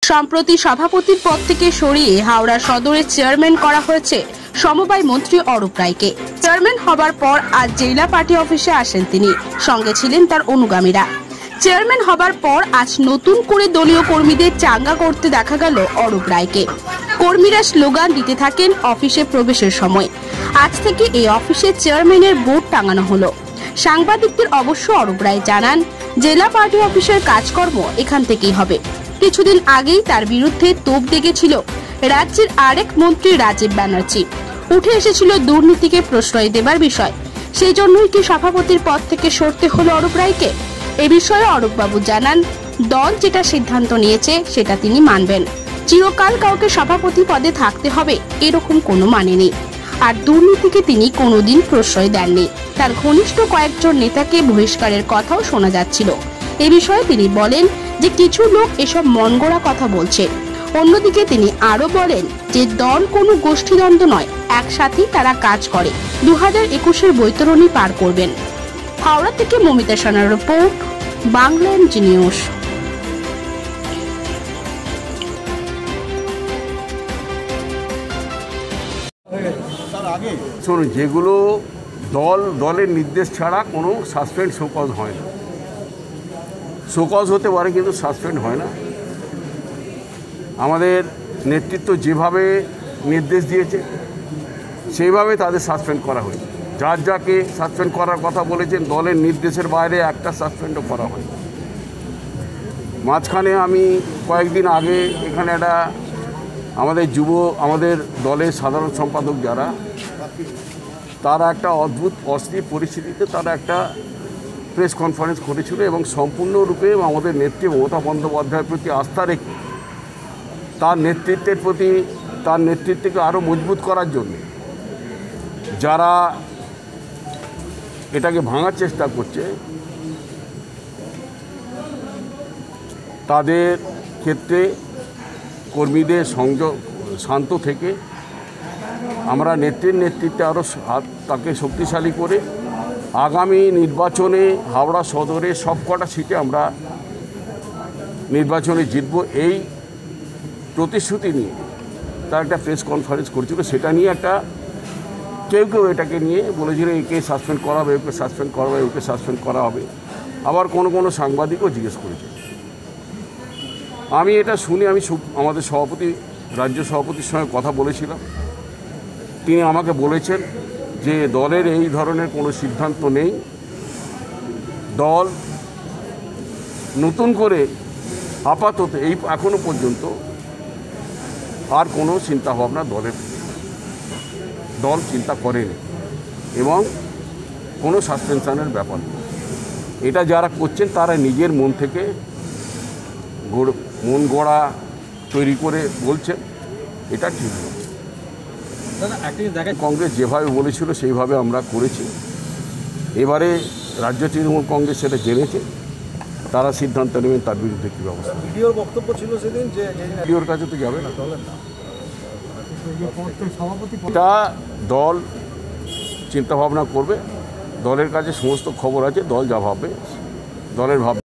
সম্প্রতি সভাপতির পদ থেকে সরিয়ে হাওড়া সদরের চেয়ারম্যান করা হয়েছে সমবায় মন্ত্রী অরূপ রায়কে। চেয়ারম্যান হবার পর আজ জেলা পার্টি অফিসে আসেন তিনি, সঙ্গে ছিলেন তার অনুগামীরা। চেয়ারম্যান হবার পর আজ নতুন করে দলীয় কর্মীদের চাঙ্গা করতে দেখা গেল অরূপ রায়কে। কর্মীরা স্লোগান দিতে থাকেন অফিসে প্রবেশের সময়। আজ থেকে এই অফিসে চেয়ারম্যানের বোর্ড টাঙানো হলো। সাংবাদিকদের অবশ্য অরূপ রায় জানান, জেলা পার্টি অফিসের কাজকর্ম এখান থেকেই হবে। কিছুদিন আগেই তার বিরুদ্ধে তোপ দেগেছিল রাজ্যের আরেক মন্ত্রী রাজীব ব্যানার্জি। উঠে এসেছিল দুর্নীতিকে প্রশ্রয় দেবার বিষয়। সেই জন্যই কি সভাপতির পদ থেকে সরতে হলো অরূপ রায়কে? এ বিষয়ে অরূপবাবু জানান, দল যেটা সিদ্ধান্ত নিয়েছে সেটা তিনি মানবেন। চিরকাল কাউকে সভাপতি পদে থাকতে হবে এরকম কোনো মানে নেই। আর দুর্নীতিকে তিনি কোনোদিন প্রশ্রয় দেননি। তার ঘনিষ্ঠ কয়েকজন নেতাকে বহিষ্কারের কথাও শোনা যাচ্ছিল। এ বিষয়ে তিনি বলেন যে কিছু লোক এসব মনগড়া কথা বলছে। অন্যদিকে তিনি আরো বলেন যে দল কোনো গোষ্ঠীদ্বন্দ্ব নয়, একসাথেই তারা কাজ করে 2021-এর বৈতরণী পার করবেন। হাওড়া থেকে মমিতা সানার রিপোর্ট, বাংলা এমজি নিউজ। শুনুন, যেগুলো দলের নির্দেশ ছাড়া কোনো সাসপেন্ড শোকজ হয় না। শোকজ হতে পারে কিন্তু সাসপেন্ড হয় না। আমাদের নেতৃত্ব যেভাবে নির্দেশ দিয়েছে সেইভাবে তাদের সাসপেন্ড করা হয়েছে। যাকে সাসপেন্ড করার কথা বলেছেন দলের নির্দেশের বাইরে একটা সাসপেন্ডও করা হয়। মাঝখানে আমি কয়েকদিন আগে এখানে একটা আমাদের দলের সাধারণ সম্পাদক যারা, তারা একটা অদ্ভুত অস্থির পরিস্থিতিতে তারা একটা প্রেস কনফারেন্স করেছিল এবং সম্পূর্ণরূপে আমাদের নেত্রী মমতা বন্দ্যোপাধ্যায়ের প্রতি আস্থা রেখে তার নেতৃত্বকে আরও মজবুত করার জন্য যারা এটাকে ভাঙার চেষ্টা করছে তাদের ক্ষেত্রে কর্মীদের সংযোগ শান্ত থেকে আমরা নেতৃত্বে আরও তাকে শক্তিশালী করে আগামী নির্বাচনে হাওড়া সদরে সবকটা সিটে আমরা নির্বাচনে জিতব, এই প্রতিশ্রুতি নিয়ে তার একটা প্রেস কনফারেন্স করেছিল। সেটা নিয়ে কেউ এটাকে নিয়ে বলেছিল একে সাসপেন্ড করা হবে, ওকে সাসপেন্ড করা হবে, ওকে সাসপেন্ড করা হবে। আবার কোনো সাংবাদিকও জিজ্ঞেস করেছে। আমি এটা শুনে আমাদের রাজ্য সভাপতির সঙ্গে কথা বলেছিলাম। তিনি আমাকে বলেছেন যে দলের এই ধরনের কোনো সিদ্ধান্ত নেই। দল নতুন করে আপাতত এখনো পর্যন্ত আর কোনো চিন্তাভাবনা দল চিন্তা করেনি এবং কোনো সাসপেনশনের ব্যাপার নেই। এটা যারা করছেন তারা নিজের মন থেকে মন গড়া তৈরি করে বলছেন, এটা ঠিক নয়। কংগ্রেস যেভাবে বলেছিল সেইভাবে আমরা করেছি। এবারে রাজ্য তৃণমূল কংগ্রেস সেটা জেনেছে, তারা সিদ্ধান্ত নেবেন তার বিরুদ্ধে কী ব্যবস্থা। ভিডিওর বক্তব্য ছিল সেদিন যে ভিডিওর কাছে তো যাবে না, এটা দল চিন্তাভাবনা করবে। দলের কাছে সমস্ত খবর আছে, দল যা ভাববে দলের ভাববে।